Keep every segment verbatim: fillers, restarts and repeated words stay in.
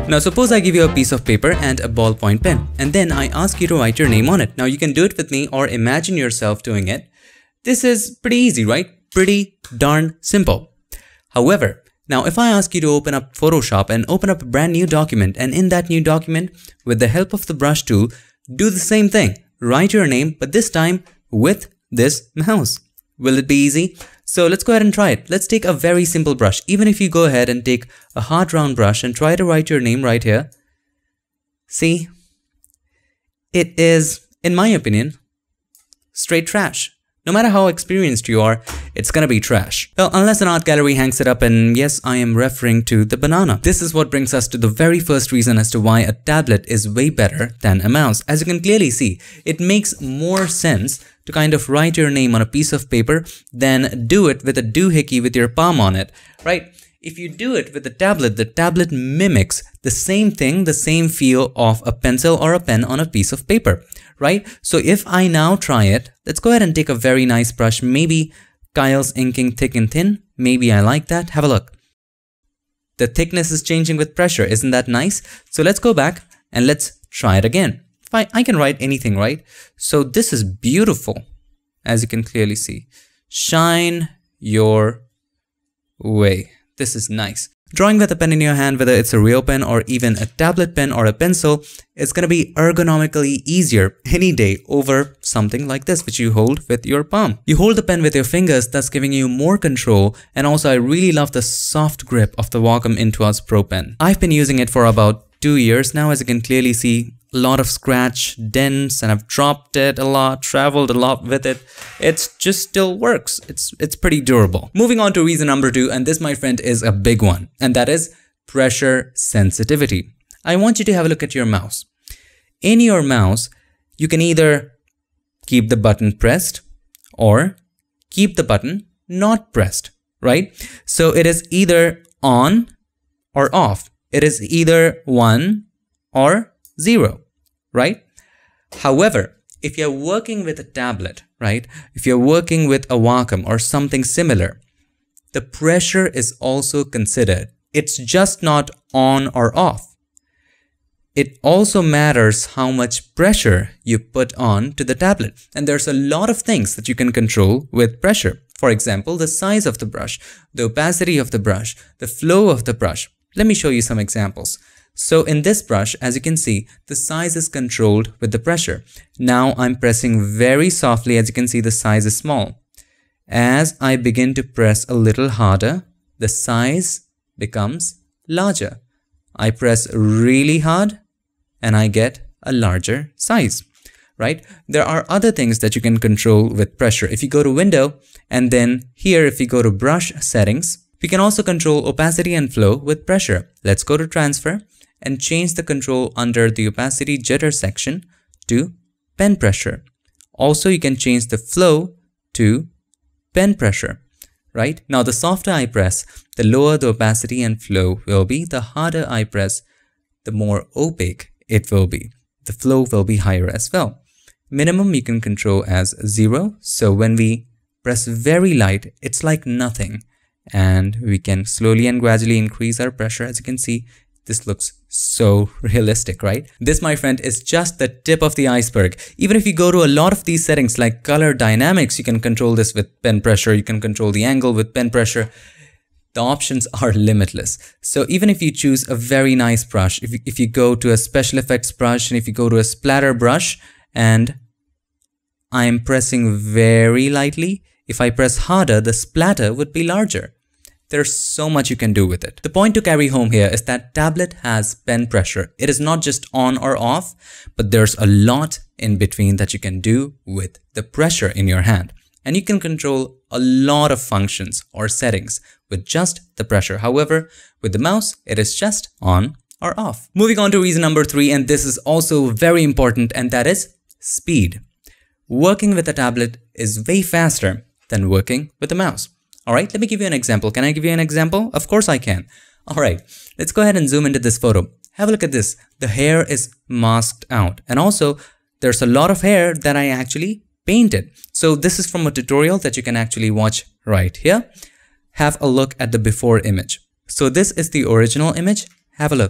Now suppose I give you a piece of paper and a ballpoint pen, and then I ask you to write your name on it. Now you can do it with me or imagine yourself doing it. This is pretty easy, right? Pretty darn simple. However, now if I ask you to open up Photoshop and open up a brand new document, and in that new document, with the help of the brush tool, do the same thing. Write your name, but this time with this mouse. Will it be easy? So let's go ahead and try it. Let's take a very simple brush. Even if you go ahead and take a hard round brush and try to write your name right here. See? It is, in my opinion, straight trash. No matter how experienced you are, it's gonna be trash. Well, unless an art gallery hangs it up, and yes, I am referring to the banana. This is what brings us to the very first reason as to why a tablet is way better than a mouse. As you can clearly see, it makes more sense to kind of write your name on a piece of paper than do it with a doohickey with your palm on it, right? If you do it with the tablet, the tablet mimics the same thing, the same feel of a pencil or a pen on a piece of paper, right? So if I now try it, let's go ahead and take a very nice brush, maybe Kyle's inking thick and thin. Maybe I like that. Have a look. The thickness is changing with pressure. Isn't that nice? So let's go back and let's try it again. If I, I can write anything, right? So this is beautiful, as you can clearly see. Shine your way. This is nice. Drawing with a pen in your hand, whether it's a real pen or even a tablet pen or a pencil, it's going to be ergonomically easier any day over something like this, which you hold with your palm. You hold the pen with your fingers, thus giving you more control. And also I really love the soft grip of the Wacom Intuos Pro Pen. I've been using it for about two years now, as you can clearly see. A lot of scratch, dents, and I've dropped it a lot, traveled a lot with it. It just still works. It's, it's pretty durable. Moving on to reason number two, and this, my friend, is a big one, and that is pressure sensitivity. I want you to have a look at your mouse. In your mouse, you can either keep the button pressed or keep the button not pressed, right? So it is either on or off. It is either one or zero, right? However, if you're working with a tablet, right? If you're working with a Wacom or something similar, the pressure is also considered. It's just not on or off. It also matters how much pressure you put on to the tablet. And there's a lot of things that you can control with pressure. For example, the size of the brush, the opacity of the brush, the flow of the brush. Let me show you some examples. So in this brush, as you can see, the size is controlled with the pressure. Now I'm pressing very softly. As you can see, the size is small. As I begin to press a little harder, the size becomes larger. I press really hard and I get a larger size, right? There are other things that you can control with pressure. If you go to Window and then here, if you go to Brush Settings, we can also control opacity and flow with pressure. Let's go to Transfer and change the control under the opacity jitter section to pen pressure. Also, you can change the flow to pen pressure, right? Now, the softer I press, the lower the opacity and flow will be. The harder I press, the more opaque it will be. The flow will be higher as well. Minimum you can control as zero. So when we press very light, it's like nothing. And we can slowly and gradually increase our pressure. As you can see, this looks so realistic, right? This, my friend, is just the tip of the iceberg. Even if you go to a lot of these settings like color dynamics, you can control this with pen pressure. You can control the angle with pen pressure. The options are limitless. So even if you choose a very nice brush, if you, if you go to a special effects brush and if you go to a splatter brush and I'm pressing very lightly, if I press harder, the splatter would be larger. There's so much you can do with it. The point to carry home here is that tablet has pen pressure. It is not just on or off, but there's a lot in between that you can do with the pressure in your hand. And you can control a lot of functions or settings with just the pressure. However, with the mouse, it is just on or off. Moving on to reason number three, and this is also very important, and that is speed. Working with a tablet is way faster than working with a mouse. All right, let me give you an example. Can I give you an example? Of course I can. All right, let's go ahead and zoom into this photo. Have a look at this. The hair is masked out. And also, there's a lot of hair that I actually painted. So this is from a tutorial that you can actually watch right here. Have a look at the before image. So this is the original image. Have a look.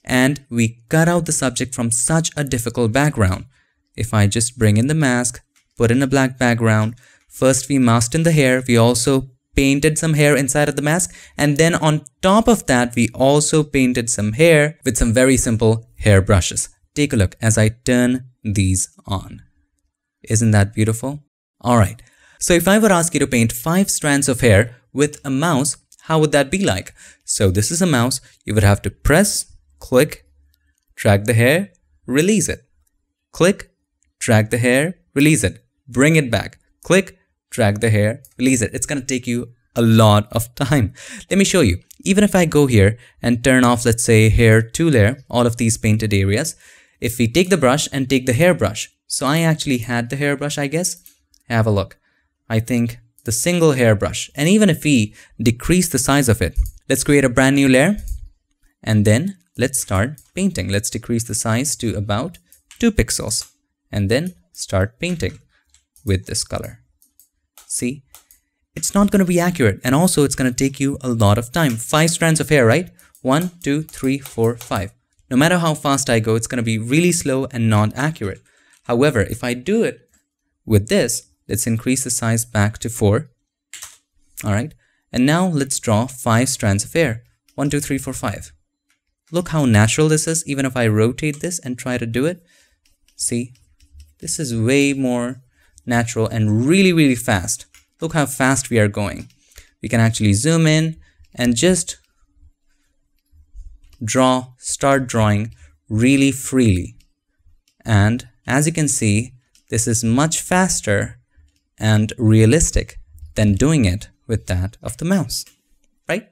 and we cut out the subject from such a difficult background. If I just bring in the mask, put in a black background, first we masked in the hair, we also painted some hair inside of the mask, and then on top of that we also painted some hair with some very simple hair brushes. Take a look as I turn these on. Isn't that beautiful? Alright, so if I were to ask you to paint five strands of hair with a mouse, how would that be like? So this is a mouse, you would have to press, click, drag the hair, release it. Click, drag the hair, release it. Bring it back. Click, drag the hair, release it. It's going to take you a lot of time. Let me show you. Even if I go here and turn off, let's say, hair two layer, all of these painted areas, if we take the brush and take the hairbrush, so I actually had the hairbrush, I guess. Have a look. I think the single hairbrush, and even if we decrease the size of it, let's create a brand new layer and then let's start painting. Let's decrease the size to about two pixels and then start painting with this color. See, it's not going to be accurate, and also it's going to take you a lot of time. Five strands of hair, right? One, two, three, four, five. No matter how fast I go, it's going to be really slow and not accurate. However, if I do it with this, let's increase the size back to four. All right. And now let's draw five strands of hair. One, two, three, four, five. Look how natural this is. Even if I rotate this and try to do it, see, this is way more natural and really, really fast. Look how fast we are going. We can actually zoom in and just draw, start drawing really freely. And as you can see, this is much faster and realistic than doing it with that of the mouse, right?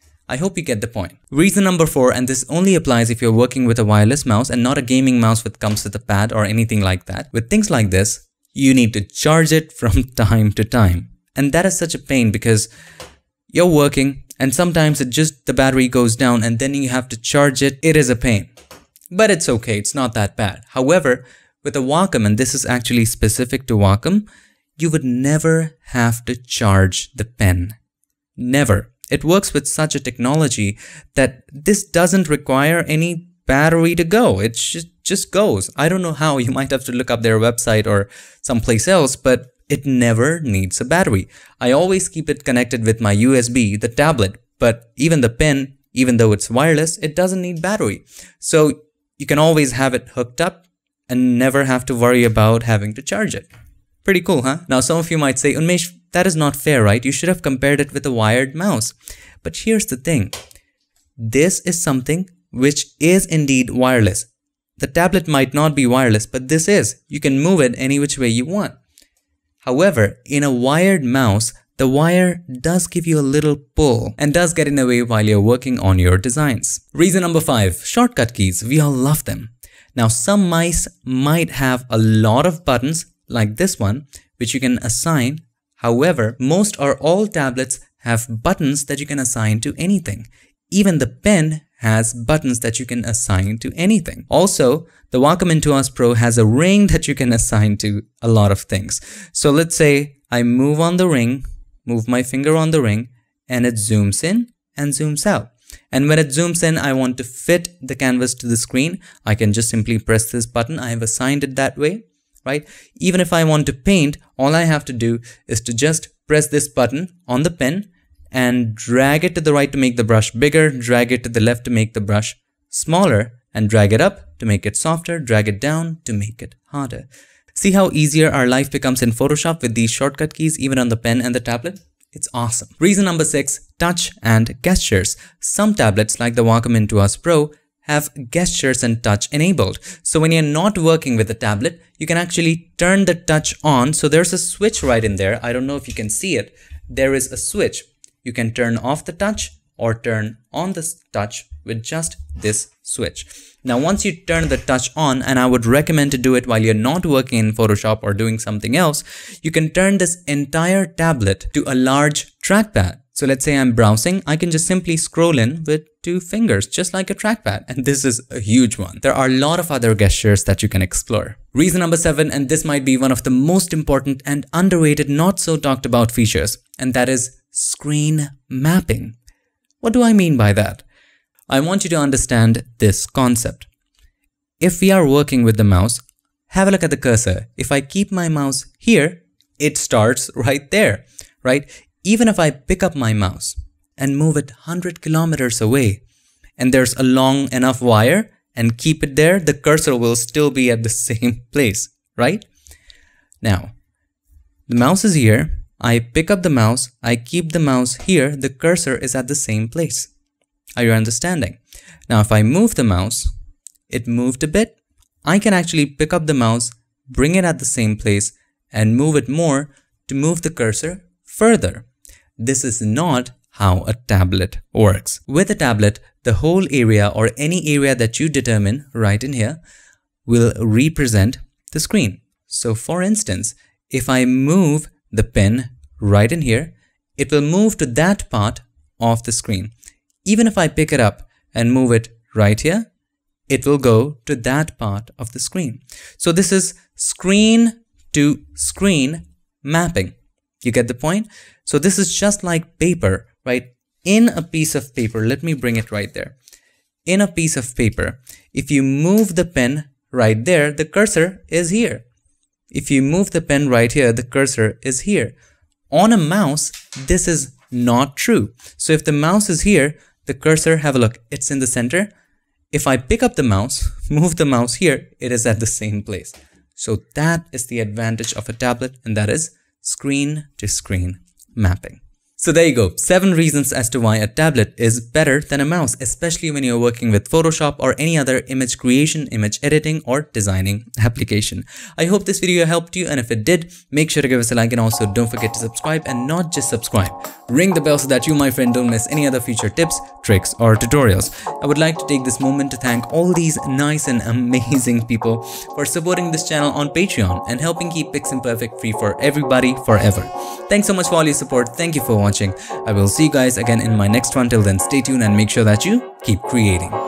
I hope you get the point. Reason number four, and this only applies if you're working with a wireless mouse and not a gaming mouse that comes with a pad or anything like that. With things like this, you need to charge it from time to time. And that is such a pain because you're working and sometimes it just, the battery goes down and then you have to charge it. It is a pain, but it's okay. It's not that bad. However, with a Wacom, and this is actually specific to Wacom, you would never have to charge the pen. Never. It works with such a technology that this doesn't require any battery to go. It just, just goes. I don't know how. You might have to look up their website or someplace else, but it never needs a battery. I always keep it connected with my U S B, the tablet, but even the pen, even though it's wireless, it doesn't need battery. So you can always have it hooked up and never have to worry about having to charge it. Pretty cool, huh? Now some of you might say, Unmesh, that is not fair, right? You should have compared it with a wired mouse. But here's the thing. This is something which is indeed wireless. The tablet might not be wireless, but this is. You can move it any which way you want. However, in a wired mouse, the wire does give you a little pull and does get in the way while you're working on your designs. Reason number five, shortcut keys. We all love them. Now, some mice might have a lot of buttons like this one, which you can assign. However, most or all tablets have buttons that you can assign to anything. Even the pen has buttons that you can assign to anything. Also, the Wacom Intuos Pro has a ring that you can assign to a lot of things. So let's say I move on the ring, move my finger on the ring, and it zooms in and zooms out. And when it zooms in, I want to fit the canvas to the screen. I can just simply press this button. I have assigned it that way, right? Even if I want to paint, all I have to do is to just press this button on the pen and drag it to the right to make the brush bigger, drag it to the left to make the brush smaller, and drag it up to make it softer, drag it down to make it harder. See how easier our life becomes in Photoshop with these shortcut keys even on the pen and the tablet? It's awesome. Reason number six, touch and gestures. Some tablets like the Wacom Intuos Pro have gestures and touch enabled. So when you're not working with the tablet, you can actually turn the touch on. So there's a switch right in there. I don't know if you can see it. There is a switch. You can turn off the touch or turn on the touch with just this switch. Now, once you turn the touch on, and I would recommend to do it while you're not working in Photoshop or doing something else, you can turn this entire tablet to a large trackpad. So let's say I'm browsing, I can just simply scroll in with two fingers, just like a trackpad. And this is a huge one. There are a lot of other gestures that you can explore. Reason number seven, and this might be one of the most important and underrated, not so talked about features, and that is screen mapping. What do I mean by that? I want you to understand this concept. If we are working with the mouse, have a look at the cursor. If I keep my mouse here, it starts right there, right? Even if I pick up my mouse and move it one hundred kilometers away, and there's a long enough wire and keep it there, the cursor will still be at the same place, right? Now, the mouse is here. I pick up the mouse, I keep the mouse here, the cursor is at the same place. Are you understanding? Now, if I move the mouse, it moved a bit. I can actually pick up the mouse, bring it at the same place, and move it more to move the cursor further. This is not how a tablet works. With a tablet, the whole area or any area that you determine right in here will represent the screen. So for instance, if I move the pen right in here, it will move to that part of the screen. Even if I pick it up and move it right here, it will go to that part of the screen. So this is screen to screen mapping. You get the point? So this is just like paper, right? In a piece of paper, let me bring it right there. In a piece of paper, if you move the pen right there, the cursor is here. If you move the pen right here, the cursor is here. On a mouse, this is not true. So if the mouse is here, the cursor, have a look, it's in the center. If I pick up the mouse, move the mouse here, it is at the same place. So that is the advantage of a tablet, and that is screen to screen mapping. So there you go, seven reasons as to why a tablet is better than a mouse, especially when you're working with Photoshop or any other image creation, image editing, or designing application. I hope this video helped you, and if it did, make sure to give us a like, and also don't forget to subscribe, and not just subscribe. Ring the bell so that you, my friend, don't miss any other future tips, tricks, or tutorials. I would like to take this moment to thank all these nice and amazing people for supporting this channel on Patreon and helping keep PiXimperfect free for everybody forever. Thanks so much for all your support. Thank you for watching. I will see you guys again in my next one. Till then, stay tuned and make sure that you keep creating.